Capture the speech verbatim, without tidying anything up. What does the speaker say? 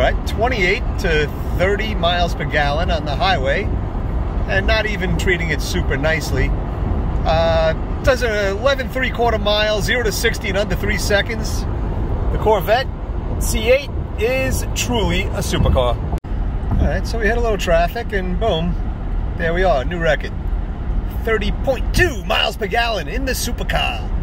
right, twenty-eight to thirty miles per gallon on the highway, and not even treating it super nicely. Uh, does an eleven three quarter miles, zero to sixty in under three seconds. The Corvette C eight is truly a supercar. All right, so we had a little traffic, and boom, there we are, new record. thirty point two miles per gallon in the Supacar.